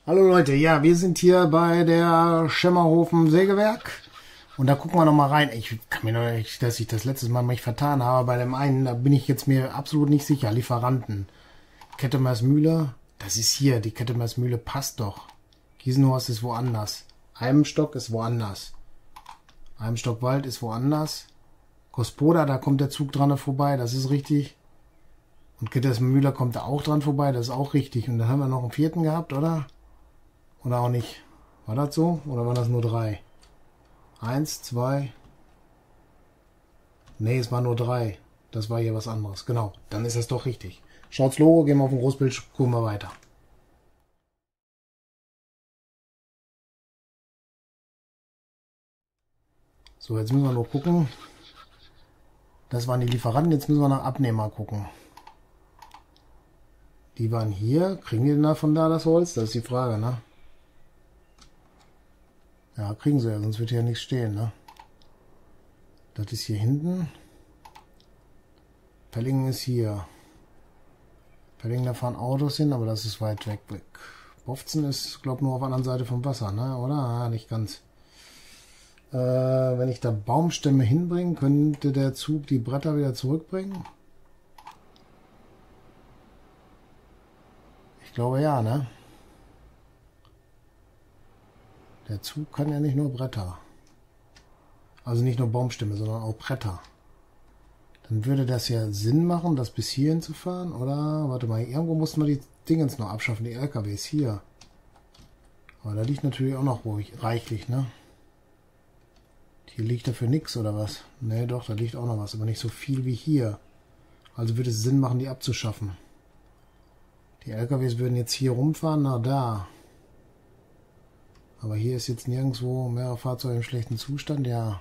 Hallo Leute, ja, wir sind hier bei der Schemmerhofen Sägewerk und da gucken wir noch mal rein. Ich kann mir noch nicht, dass ich das letztes Mal mich vertan habe. Bei dem einen, da bin ich jetzt mir absolut nicht sicher. Lieferanten. Kettemersmühle, das ist hier. Die Kettemersmühle passt doch. Giesenhorst ist woanders. Eibenstock ist woanders. Eibenstockwald ist woanders. Gospoda, da kommt der Zug dran vorbei, das ist richtig. Und Kettemersmühle kommt da auch dran vorbei, das ist auch richtig. Und dann haben wir noch einen vierten gehabt, oder? Oder auch nicht. War das so? Oder waren das nur 3? 1, 2. Nee, es war nur 3. Das war hier was anderes. Genau, dann ist das doch richtig. Schaut's Logo, gehen wir auf den Großbild, gucken wir weiter. So, jetzt müssen wir nur gucken. Das waren die Lieferanten, jetzt müssen wir nach Abnehmer gucken. Die waren hier. Kriegen die denn da von da das Holz? Das ist die Frage, ne? Ja, kriegen sie ja, sonst wird hier nichts stehen, ne? Das ist hier hinten. Pellingen ist hier. Pellingen, da fahren Autos hin, aber das ist weit weg. Bofzen ist, glaube ich, nur auf der anderen Seite vom Wasser, ne? Oder? Ja, nicht ganz. Wenn ich da Baumstämme hinbringe, könnte der Zug die Bretter wieder zurückbringen? Ich glaube ja, ne? Der Zug kann ja nicht nur Bretter. Also nicht nur Baumstämme, sondern auch Bretter. Dann würde das ja Sinn machen, das bis hierhin zu fahren, oder? Warte mal, irgendwo mussten wir die Dingens noch abschaffen, die LKWs hier. Aber da liegt natürlich auch noch ruhig, reichlich, ne? Hier liegt dafür nichts, oder was? Ne, doch, da liegt auch noch was, aber nicht so viel wie hier. Also würde es Sinn machen, die abzuschaffen. Die LKWs würden jetzt hier rumfahren, na da. Aber hier ist jetzt nirgendwo mehrere Fahrzeuge im schlechten Zustand, ja.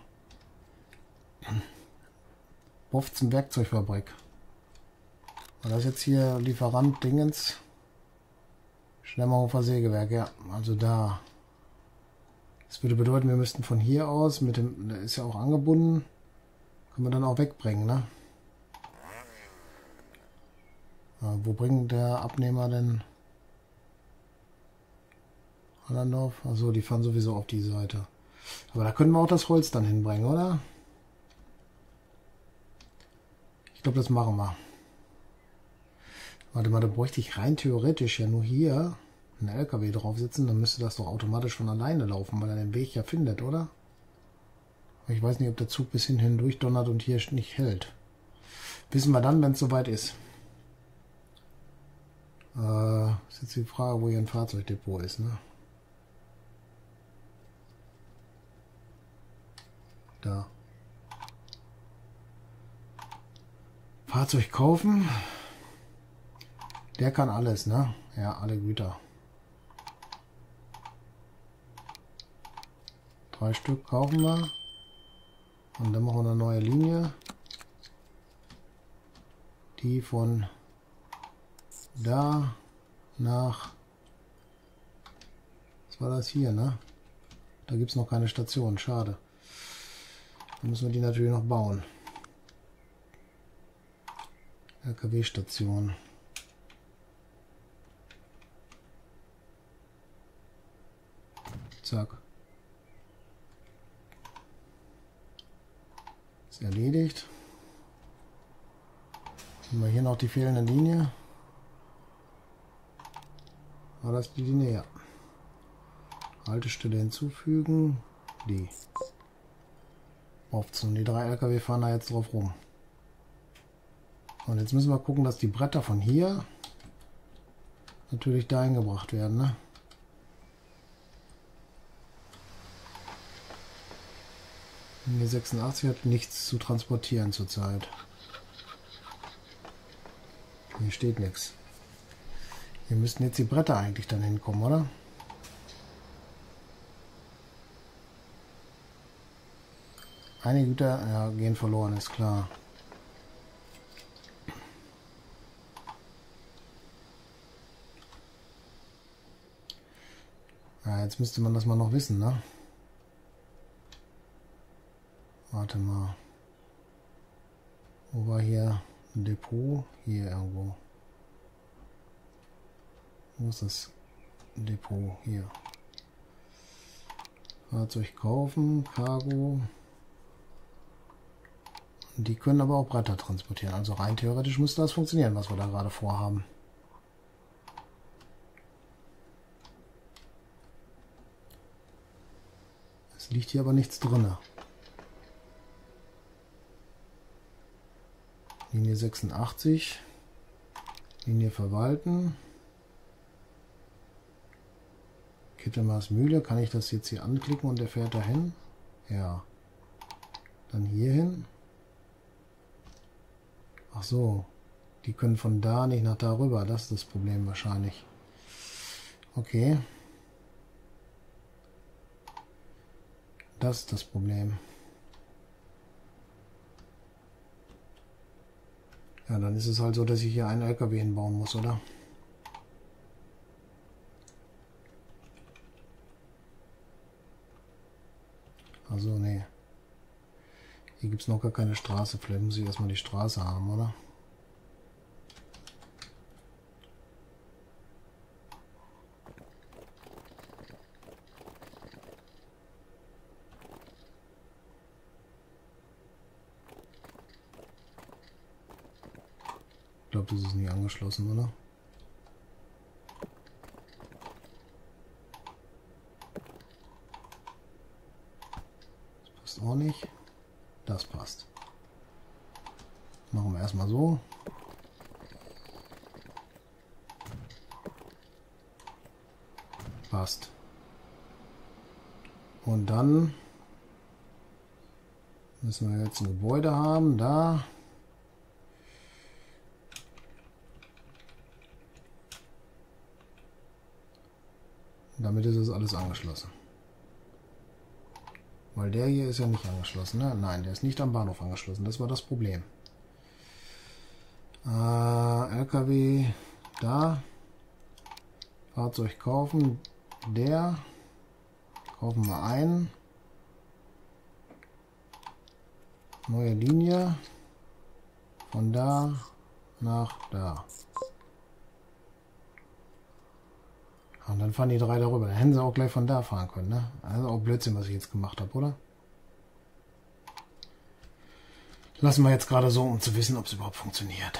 Bofzen Werkzeugfabrik. War das jetzt hier Lieferant Dingens? Schlemmerhofer Sägewerk, ja, also da. Das würde bedeuten, wir müssten von hier aus, mit dem, der ist ja auch angebunden, können wir dann auch wegbringen, ne? Ja, wo bringt der Abnehmer denn? Hallandorf? Achso, die fahren sowieso auf die Seite. Aber da können wir auch das Holz dann hinbringen, oder? Ich glaube, das machen wir. Warte mal, da bräuchte ich rein theoretisch ja nur hier einen LKW draufsetzen, dann müsste das doch automatisch von alleine laufen, weil er den Weg ja findet, oder? Aber ich weiß nicht, ob der Zug bis hinhin durchdonnert und hier nicht hält. Wissen wir dann, wenn es soweit ist. Ist jetzt die Frage, wo hier ein Fahrzeugdepot ist, ne? Da. Fahrzeug kaufen. Der kann alles, ne? Ja, alle Güter. 3 Stück kaufen wir. Und dann machen wir eine neue Linie. Die von da nach... Was war das hier, ne? Da gibt es noch keine Station, schade. Dann müssen wir die natürlich noch bauen. LKW-Station. Zack. Ist erledigt. Haben wir hier noch die fehlende Linie. War das die Linie? Ja. Haltestelle hinzufügen. Die. Aufzunehmen. Die 3 LKW fahren da jetzt drauf rum. Und jetzt müssen wir gucken, dass die Bretter von hier natürlich dahin gebracht werden, ne? Linie 86 hat nichts zu transportieren zurzeit. Hier steht nichts. Hier müssten jetzt die Bretter eigentlich dann hinkommen, oder? Einige Güter ja, gehen verloren, ist klar. Ja, jetzt müsste man das mal noch wissen, ne? Warte mal. Wo war hier ein Depot? Hier irgendwo. Wo ist das? Depot hier. Fahrzeug kaufen, Cargo. Die können aber auch Bretter transportieren. Also rein theoretisch müsste das funktionieren, was wir da gerade vorhaben. Es liegt hier aber nichts drin. Linie 86. Linie verwalten. Kittelmaßmühle. Kann ich das jetzt hier anklicken und der fährt dahin? Ja. Dann hier hin. Ach so. Die können von da nicht nach da rüber. Das ist das Problem wahrscheinlich. Okay. Das ist das Problem. Ja, dann ist es halt so, dass ich hier einen LKW hinbauen muss, oder? Also, nee. Hier gibt es noch gar keine Straße. Vielleicht muss ich erstmal die Straße haben, oder? Ich glaube, das ist nie angeschlossen, oder? Das passt auch nicht. Das passt. Machen wir erstmal so. Passt. Und dann müssen wir jetzt ein Gebäude haben. Da. Damit ist es alles angeschlossen. Weil der hier ist ja nicht angeschlossen, ne? Nein, der ist nicht am Bahnhof angeschlossen. Das war das Problem. LKW da. Fahrzeug kaufen. Der. Kaufen wir ein. Neue Linie. Von da nach da. Und dann fahren die drei darüber. Dann hätten sie auch gleich von da fahren können, ne? Also auch Blödsinn, was ich jetzt gemacht habe, oder? Lassen wir jetzt gerade so, um zu wissen, ob es überhaupt funktioniert.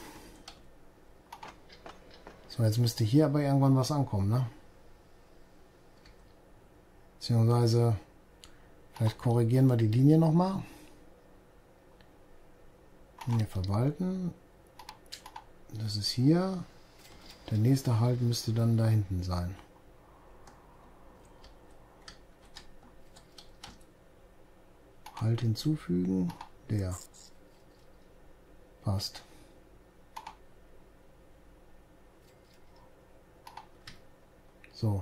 So, jetzt müsste hier aber irgendwann was ankommen, ne? Beziehungsweise, vielleicht korrigieren wir die Linie nochmal. Linie verwalten. Das ist hier. Der nächste Halt müsste dann da hinten sein. Halt hinzufügen. Der. Passt. So.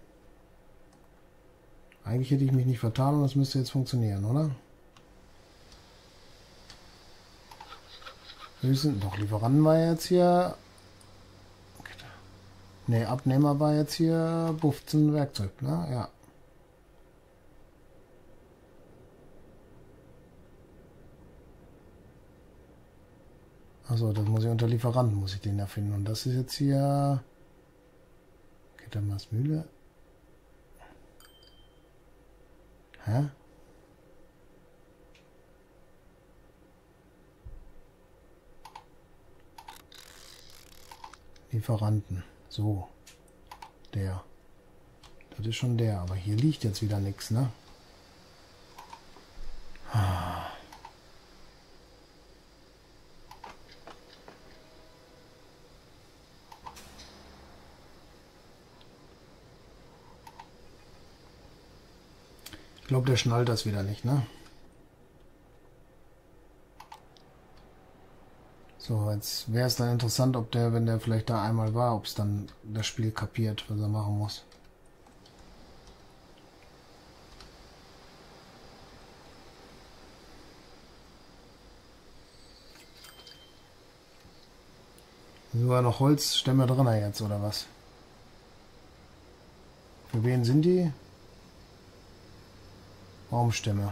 Eigentlich hätte ich mich nicht vertan und das müsste jetzt funktionieren, oder? Höchstens, doch, Lieferanten war jetzt hier. Ne, Abnehmer war jetzt hier 15 Werkzeug, ne? Ja. Also, das muss ich unter Lieferanten, muss ich den ja finden. Und das ist jetzt hier. Geht dann was Mühle? Hä? Lieferanten. So. Der. Das ist schon der. Aber hier liegt jetzt wieder nichts, ne? Ich glaube, der schnallt das wieder nicht, ne? So, jetzt wäre es dann interessant, ob der, wenn der vielleicht da einmal war, ob es dann das Spiel kapiert, was er machen muss. Sogar noch Holzstämme drin jetzt, oder was? Für wen sind die? Baumstämme.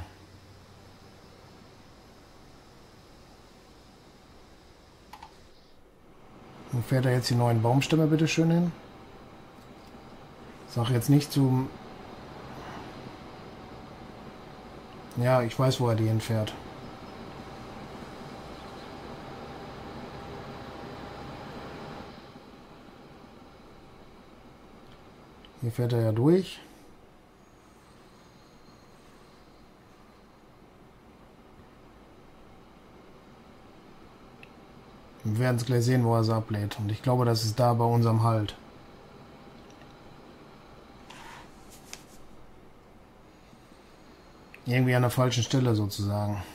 Wo fährt er jetzt die neuen Baumstämme bitte schön hin? Sag jetzt nicht zum... Ja, ich weiß, wo er die hinfährt. Hier fährt er ja durch. Wir werden es gleich sehen, wo er sie ablädt. Und ich glaube, das ist da bei unserem Halt. Irgendwie an der falschen Stelle sozusagen.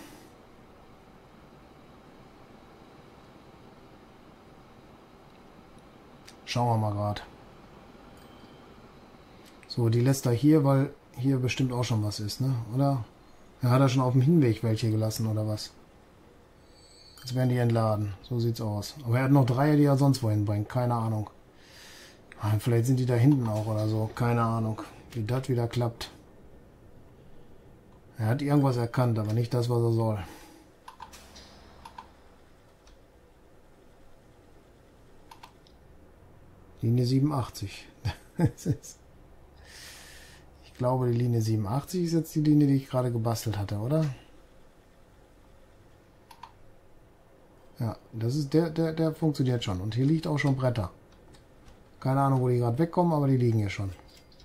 Schauen wir mal gerade. So, die lässt er hier, weil hier bestimmt auch schon was ist, ne? Oder? Ja, hat er schon auf dem Hinweg welche gelassen, oder was? Jetzt werden die entladen. So sieht's aus. Aber er hat noch 3, die er sonst wohin bringt. Keine Ahnung. Vielleicht sind die da hinten auch oder so. Keine Ahnung. Wie das wieder klappt. Er hat irgendwas erkannt, aber nicht das, was er soll. Linie 87. Ich glaube, die Linie 87 ist jetzt die Linie, die ich gerade gebastelt hatte, oder? Ja, das ist der funktioniert schon. Und hier liegt auch schon Bretter. Keine Ahnung, wo die gerade wegkommen, aber die liegen hier schon.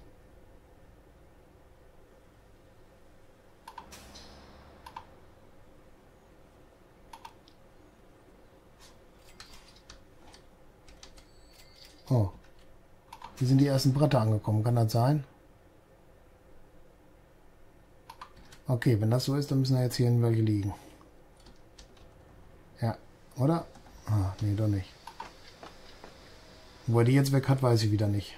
Oh. Hier sind die ersten Bretter angekommen. Kann das sein? Okay, wenn das so ist, dann müssen ja jetzt hier welche liegen. Ja, oder? Ah, nee, doch nicht. Wo er die jetzt weg hat, weiß ich wieder nicht.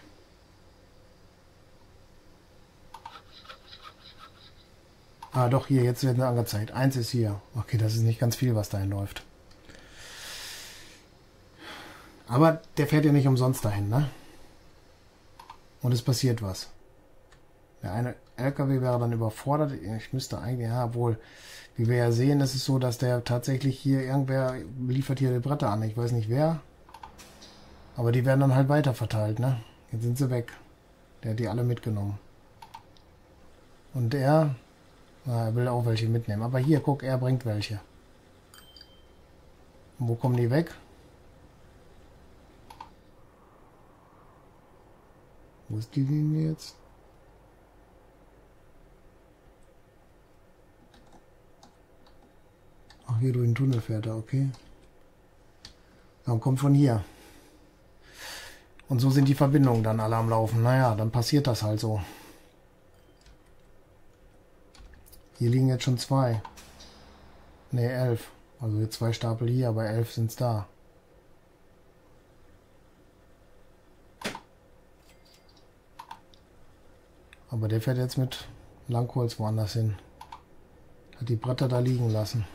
Ah, doch, hier, jetzt wird mir angezeigt. 1 ist hier. Okay, das ist nicht ganz viel, was dahin läuft. Aber der fährt ja nicht umsonst dahin, ne? Und es passiert was. Der eine LKW wäre dann überfordert. Ich müsste eigentlich, ja, wohl, wie wir ja sehen, ist es so, dass der tatsächlich hier, irgendwer liefert hier die Bretter an. Ich weiß nicht wer. Aber die werden dann halt weiter verteilt, ne? Jetzt sind sie weg. Der hat die alle mitgenommen. Und er will auch welche mitnehmen. Aber hier, guck, er bringt welche. Und wo kommen die weg? Wo ist die Linie jetzt? Ach, hier durch den Tunnel fährt er, okay. Dann kommt von hier. Und so sind die Verbindungen dann alle am Laufen. Naja, dann passiert das halt so. Hier liegen jetzt schon 2. Ne, 11. Also jetzt 2 Stapel hier, aber 11 sind es da. Aber der fährt jetzt mit Langholz woanders hin. Hat die Bretter da liegen lassen.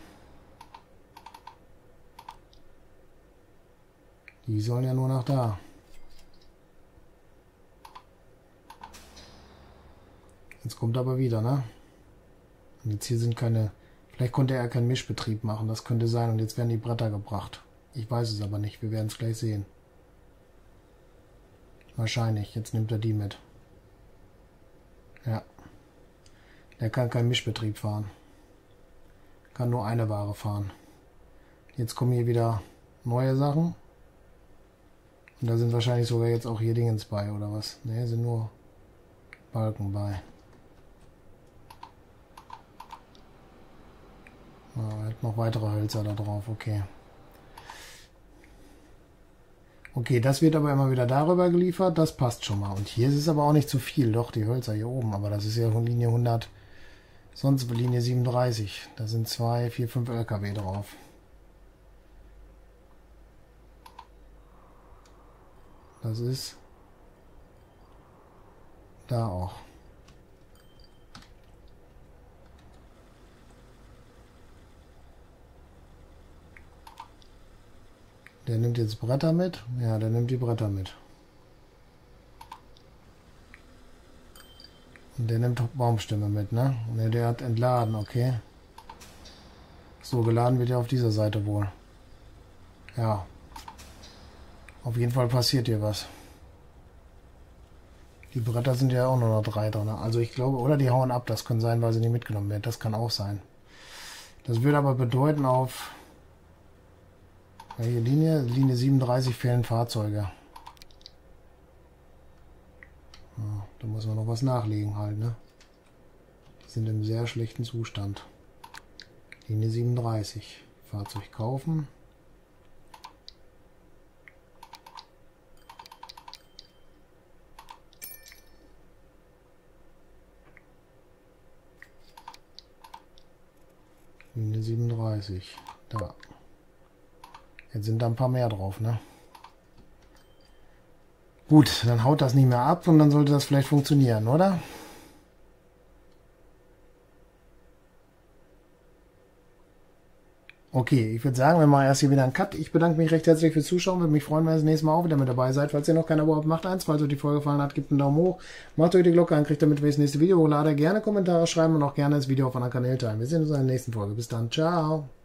Die sollen ja nur nach da. Jetzt kommt aber wieder, ne? Und jetzt hier sind keine... Vielleicht konnte er keinen Mischbetrieb machen, das könnte sein. Und jetzt werden die Bretter gebracht. Ich weiß es aber nicht, wir werden es gleich sehen. Wahrscheinlich, jetzt nimmt er die mit. Ja. Der kann keinen Mischbetrieb fahren. Kann nur eine Ware fahren. Jetzt kommen hier wieder neue Sachen. Und da sind wahrscheinlich sogar jetzt auch hier Dingens bei, oder was? Ne, sind nur Balken bei. Er hat noch weitere Hölzer da drauf, okay. Okay, das wird aber immer wieder darüber geliefert, das passt schon mal. Und hier ist es aber auch nicht zu viel, doch, die Hölzer hier oben, aber das ist ja Linie 100, sonst Linie 37. Da sind 2, 4, 5 LKW drauf. Das ist da auch. Der nimmt jetzt Bretter mit. Ja, der nimmt die Bretter mit. Und der nimmt Baumstämme mit, ne? Ne, der hat entladen, okay. So, geladen wird ja auf dieser Seite wohl. Ja. Auf jeden Fall passiert hier was. Die Bretter sind ja auch nur noch 3 drin. Also ich glaube, oder die hauen ab. Das kann sein, weil sie nicht mitgenommen werden. Das kann auch sein. Das würde aber bedeuten auf welche Linie? Linie 37 fehlen Fahrzeuge. Ja, da muss man noch was nachlegen halt, ne? Die sind im sehr schlechten Zustand. Linie 37. Fahrzeug kaufen. Linie 37. Da. Jetzt sind da ein paar mehr drauf, ne? Gut, dann haut das nicht mehr ab und dann sollte das vielleicht funktionieren, oder? Okay, ich würde sagen, wir machen erst hier wieder einen Cut. Ich bedanke mich recht herzlich fürs Zuschauen. Würde mich freuen, wenn ihr das nächste Mal auch wieder mit dabei seid. Falls ihr noch kein Abo habt, macht eins. Falls euch die Folge gefallen hat, gebt einen Daumen hoch. Macht euch die Glocke an, kriegt damit, wenn ich das nächste Video hochlade. Gerne Kommentare schreiben und auch gerne das Video auf anderen Kanälen teilen. Wir sehen uns in der nächsten Folge. Bis dann. Ciao.